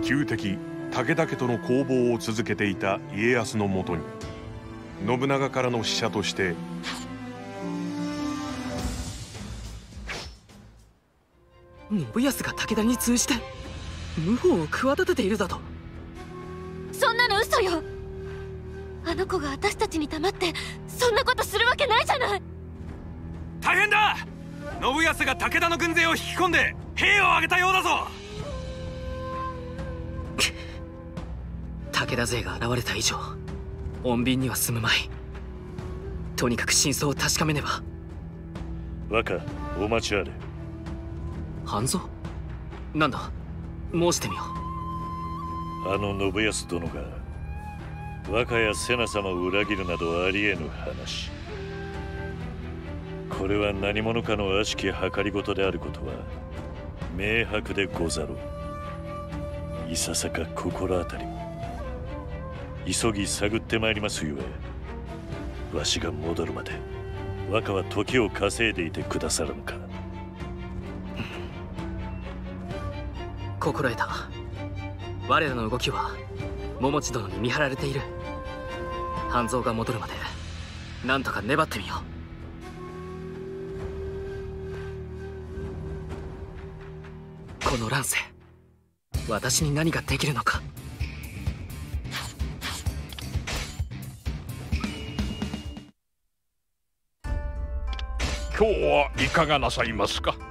旧敵武田家との攻防を続けていた家康のもとに信長からの使者として信康が武田に通じて謀反を企てているだと。 そんなの嘘よ。あの子が私たちに黙ってそんなことするわけないじゃない。 大変だ。信康が武田の軍勢を引き込んで兵を挙げたようだぞ。 武田勢が現れた以上穏便には済むまい。とにかく真相を確かめねば。 若、お待ちあれ。 半蔵、なんだ、申してみよう。あの信康殿が若や瀬名様を裏切るなどありえぬ話。これは何者かの悪しき計りごとであることは明白でござろう。いささか心当たりも。急ぎ探ってまいりますゆえ、わしが戻るまで若は時を稼いでいてくださらぬか。 心得た。我らの動きは桃地殿に見張られている。半蔵が戻るまでなんとか粘ってみよう。この乱世、私に何ができるのか。 今日はいかがなさいますか。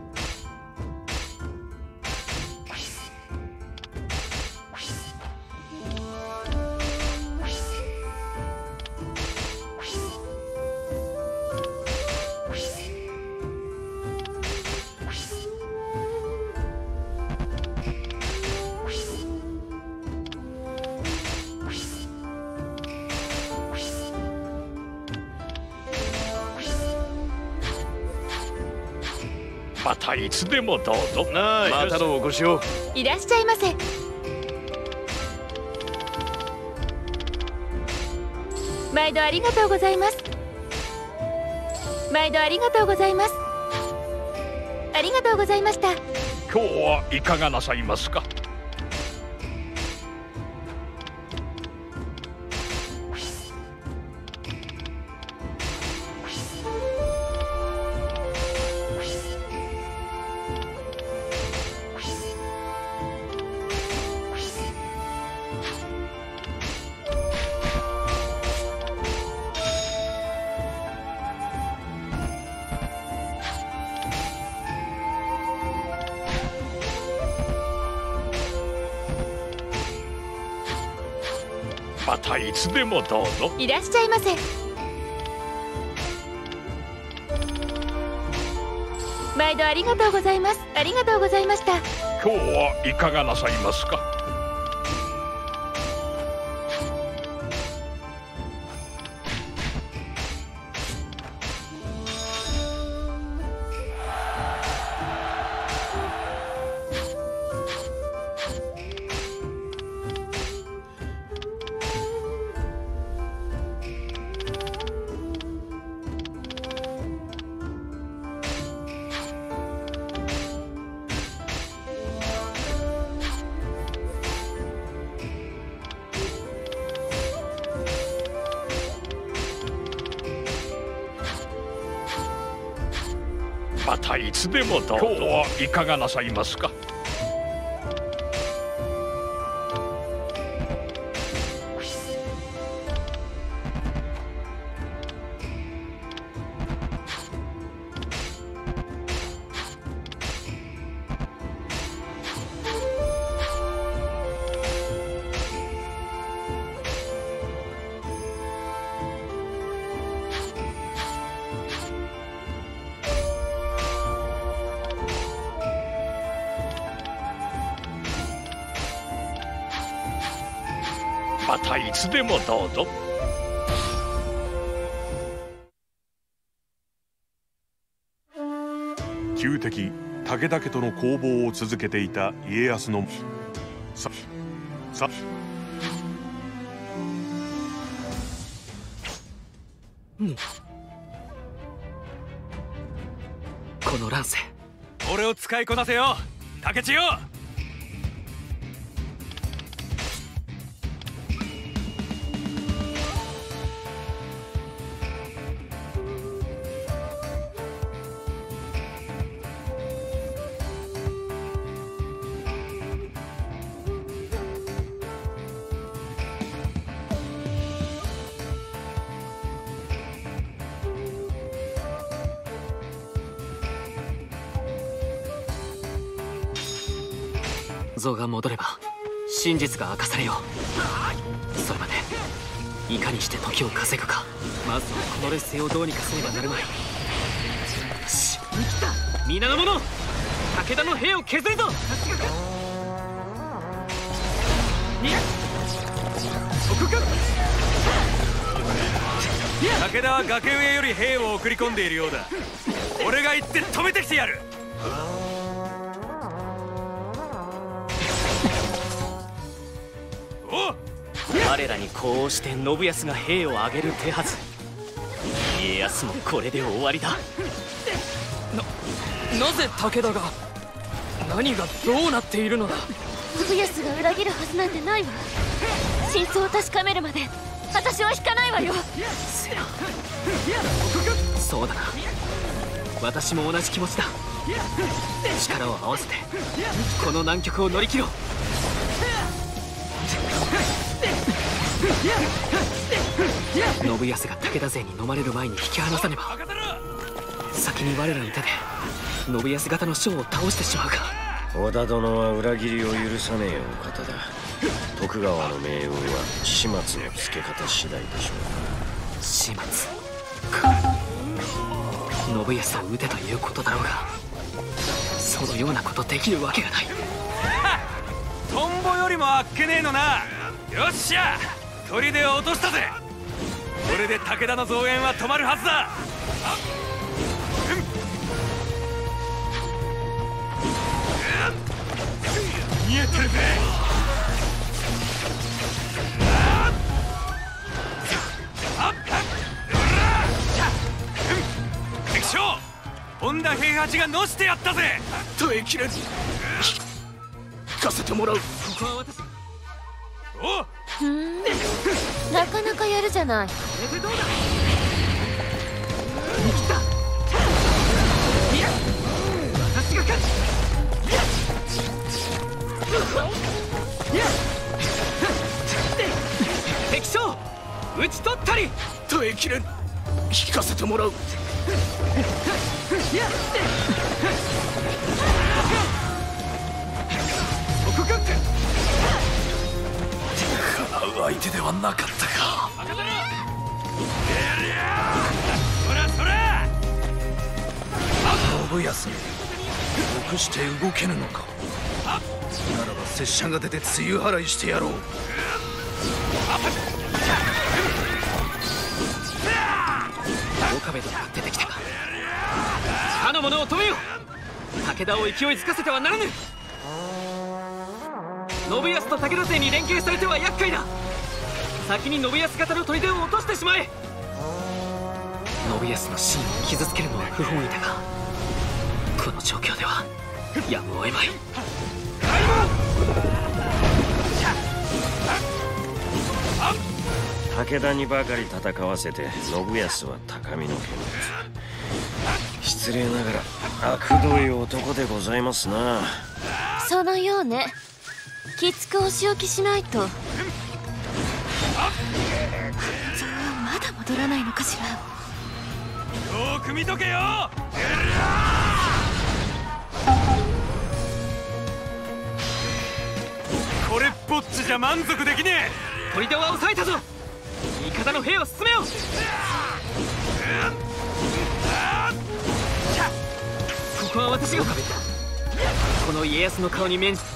またいつでもどうぞ。 またのお越しを。 いらっしゃいませ。毎度ありがとうございます。毎度ありがとうございます。ありがとうございました。 今日はいかがなさいますか。またいつでもどうぞ。 いらっしゃいませ。毎度ありがとうございます。ありがとうございました。 今日はいかがなさいますか。またいつでもどうぞ。今日はいかがなさいますか。またいつでもどうぞ。 旧敵武田家との攻防を続けていた家康のこの乱世、 俺を使いこなせよ、竹千代。 蔵が戻れば真実が明かされよう。それまでいかにして時を稼ぐか。まずはこの劣勢をどうにかせねばなるまい。よし、皆の者、武田の兵を削るぞ。 武田は崖上より兵を送り込んでいるようだ。俺が行って止めてきてやる。 我らにこうして信康が兵を挙げる手はず。家康もこれで終わりだ。なぜ武田が、何がどうなっているのだ。 信康が裏切るはずなんてないわ。真相を確かめるまで私は引かないわよ。 せや、そうだな、私も同じ気持ちだ。力を合わせてこの難局を乗り切ろう。信康が武田勢に飲まれる前に引き離さねば。先に我らの手で信康方の将を倒してしまうか。 織田殿は裏切りを許さねえお方だ。徳川の命運は始末のつけ方次第でしょう。 始末か。信康を討てということだろうが、そのようなことできるわけがない。 トンボよりもあっけねえのな。よっしゃ、砦を落としたぜ。これで武田の増援は止まるはずだ。見えてるぜ。敵将本田平八がのしてやったぜ。 耐えきれず聞かせてもらう。 ここは私。 おなかなかやるじゃない。 これでどうだ。見切った。いや、私が勝つ。敵将討ち取ったり。 耐えきれん。聞かせてもらう。 そこか。 叶う相手ではなかったか。 そらそら。 信康にどうして動けぬのか。ならば拙者が出て梅雨払いしてやろう。 岡部殿が出てきたか。他の者を止めよ。武田を勢いづかせてはならぬ。信康と武田勢に連携されては厄介だ。先に信康方の砦を落としてしまえ。信康の真を傷つけるのは不本意だが、この状況ではやむを得まい。 武田にばかり戦わせて信康は高みの見物。失礼ながら悪どい男でございますな。 そのようね。きつくお仕置きしないと。まだ戻らないのかしら。 よく見とけよ。これっぽっちじゃ満足できねえ。 砦は抑えたぞ。味方の兵を進めよう。ここは私が。この家康の顔に免じて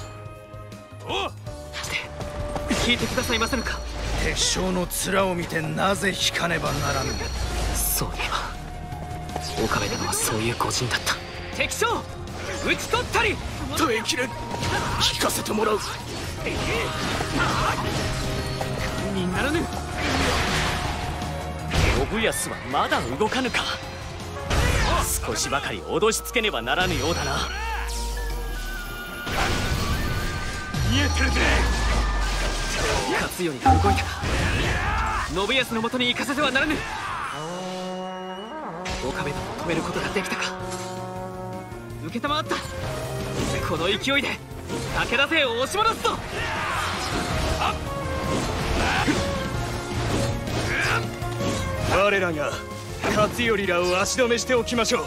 聞いてくださいませぬか。 敵将の面を見てなぜ引かねばならぬ。 そういえば岡部殿はそういう御仁だった。敵将討ち取ったり。 耐えきれん。聞かせてもらう。 にならぬ。信康はまだ動かぬか。少しばかり脅しつけねばならぬようだな。 見えてるぜ。 勝頼が動いたか。信康のもとに行かせてはならぬ。岡部殿を止めることができたか。承った。この勢いで武田勢を押し戻すぞ。 我らが勝頼らを足止めしておきましょう。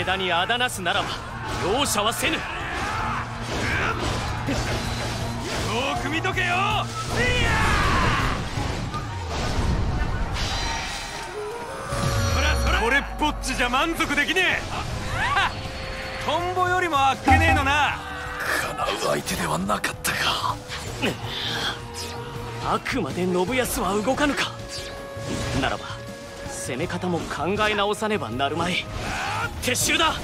武田にあだなすならば容赦はせぬ。 よく見とけよ。これっぽっちじゃ満足できねえ。トンボよりもあっけねえのな。 かなう相手ではなかったか。 あくまで信康は動かぬか。ならば攻め方も考え直さねばなるまい。撤収だ。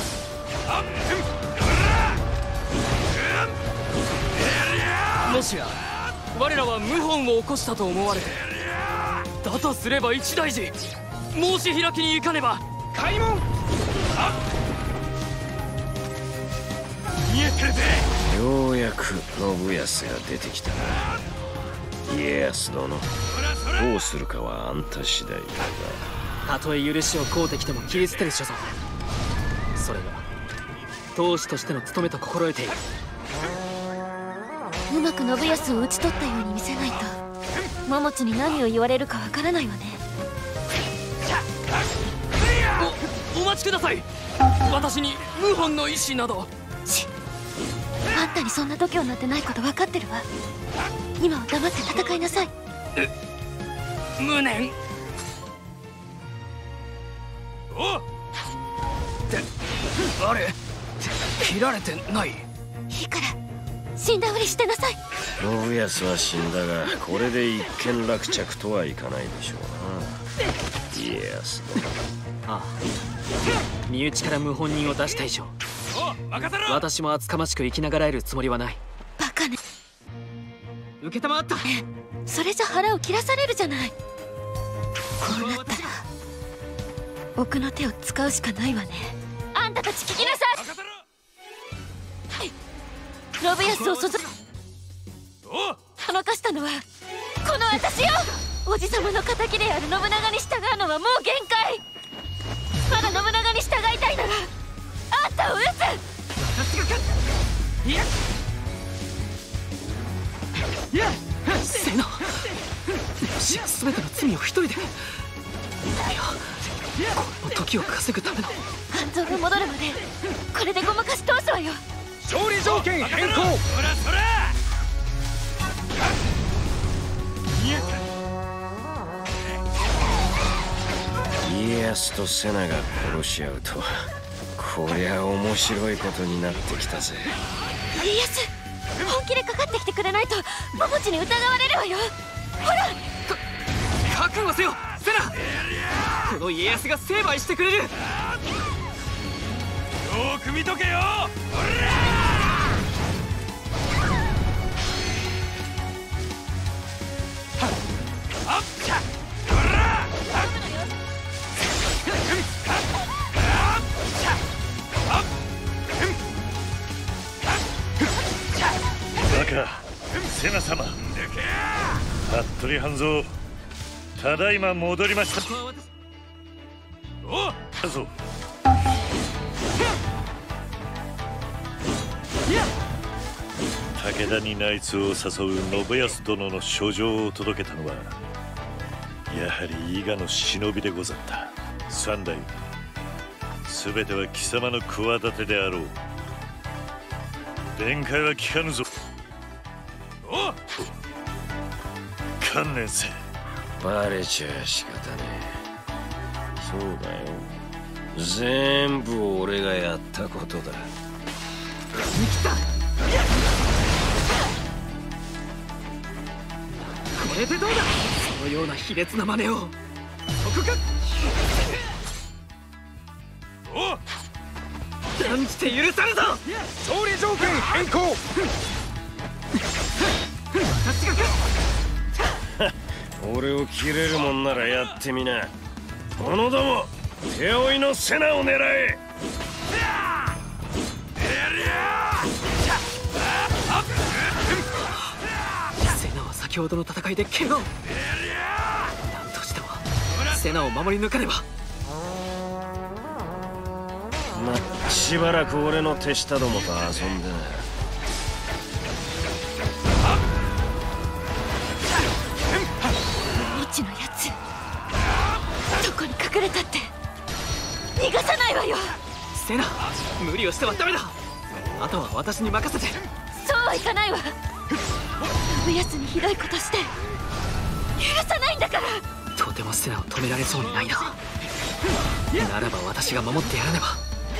もしや我らは謀反を起こしたと思われて、だとすれば一大事申し開きに行かねば。開門。 見えてるぜ。 ようやく信康が出てきたな。家康殿、どうするかはあんた次第だが。 たとえ許しを請うてきても切り捨てる所存。それが当主としての務めと心得ている。 うまく信康を討ち取ったように見せないと桃地に何を言われるかわからないわね。 お待ちください。私に謀反の意思など。 あんたにそんな度胸なんてないこと分かってるわ。今は黙って戦いなさい。 無念。 おっあれ切られてない。 いいから死んだふりしてなさい。 信康は死んだが、これで一件落着とはいかないでしょうな。家康殿。 ああ、身内から謀反人を出した以上、 任せろ。 私も厚かましく生きながらえるつもりはない。 バカね。 受けたまった。 それじゃ腹を切らされるじゃない。こうなったら奥の手を使うしかないわね。あんたたち聞きなさい。信康をそのかしたのはこの私よ。おじさまの敵である信長に従うのはもう限界。まだ信長に従いたいならあんたを撃つ。瀬名、もしや全ての罪を一人で。いや、これも時を稼ぐための。 半蔵が戻るまでこれでごまかし通すわよ。 勝利条件変更。 そら家康と瀬名が殺し合うとは、こりゃ面白いことになってきたぜ。 家康、本気でかかってきてくれないと桃地に疑われるわよ。ほら、 覚悟せよ瀬名。この家康が成敗してくれる。 よく見とけよ。 バカ瀬名様、服部半蔵、ただいま戻りました。 おっだぞ。武田に内通を誘う信康殿の書状を届けたのはやはり伊賀の忍びでござった。三代全ては貴様の企てであろう。弁解は聞かぬぞ。 おっ観念せ。 バレちゃ仕方ねえ。そうだよ、全部俺がやったことだ。 これでどうだ。そのような卑劣な真似を。そこか。 おっ断じて許さぬぞ。 勝利条件変更。 私が俺を切れるもんならやってみな。者ども、手負いの瀬名を狙え。 瀬名は先ほどの戦いで怪我を。何としても瀬名を守り抜かねば。 しばらく俺の手下どもと遊んでな。 桃地のやつ、どこに隠れたって逃がさないわよ。 せえな。無理をしてはダメだ。あとは私に任せて。 そうはいかないわ。信康にひどいことして許さないんだから。 とてもセナを止められそうにないな。ならば私が守ってやらねば。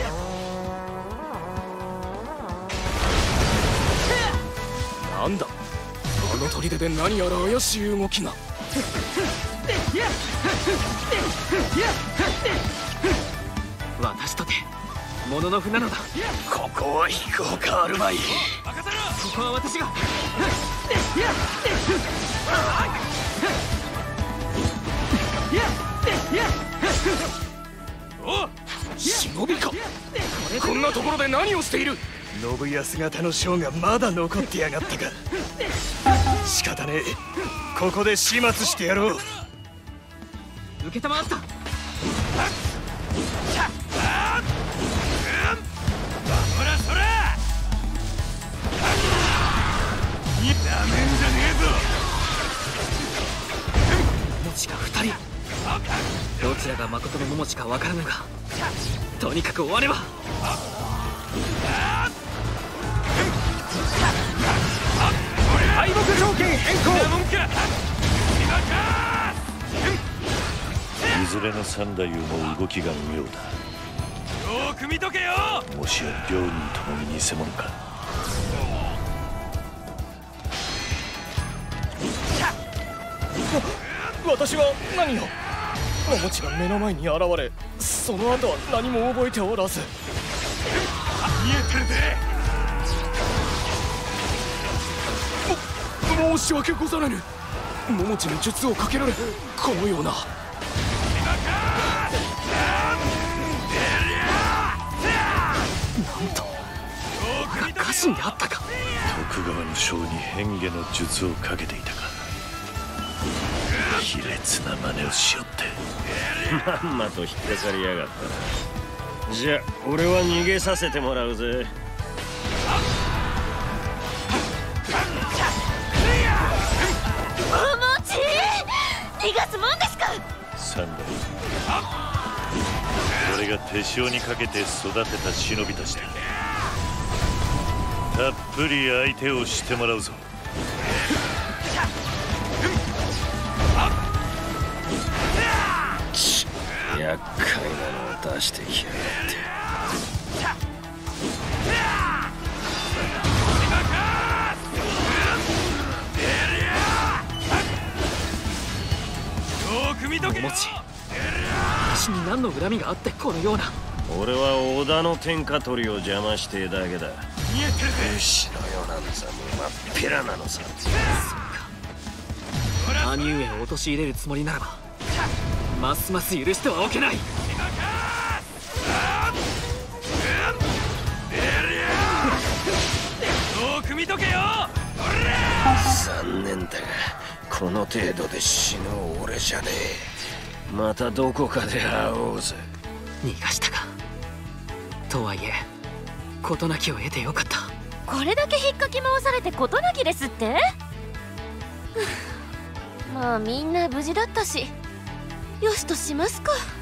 なんだあの砦で何やら怪しい動きが。 私とてもののふなのだ。 ここは引くほかあるまい。 ここは私が。 忍びか。こんなところで何をしている。信康方の将がまだ残ってやがったか。仕方ねえ、ここで始末してやろう。 受けたまわった。 守らそら。なめんじゃねえぞ。 桃地が2人。どちらが誠の桃地か分からぬが、とにかく終われば。 敗北条件変更。 いずれの三太夫も動きが妙だ。 よく見とけよ。 もしや両人ともに偽物か。 私は何を。桃地が目の前に現れ、その後は何も覚えておらず。 見えてるぜ。 申し訳ござらぬ。桃地に術をかけられ、このような。 なんと我が家臣であったか。 徳川の将に変化の術をかけていたか。卑劣な真似をしよって。 まんまと引っかかりやがったな。じゃあ俺は逃げさせてもらうぜ。 桃地逃がすもんですか。 三代俺が手塩にかけて育てた忍びたちだ。たっぷり相手をしてもらうぞ。 厄介なのを出してきやがって。 よく見とけよ。 桃地、私に何の恨みがあってこのような。 俺は織田の天下取りを邪魔してだけだ。 見えてるぜ。 武士のよなんざもまっぴらなのさ。 兄上を陥れるつもりならば、ますます許してはおけない。 よく見とけよ。 残念だがこの程度で死ぬ俺じゃねえ。またどこかで会おうぜ。 逃がしたか。とはいえ事なきを得てよかった。 これだけ引っかき回されて事なきですってまあみんな無事だったしよしとしますか。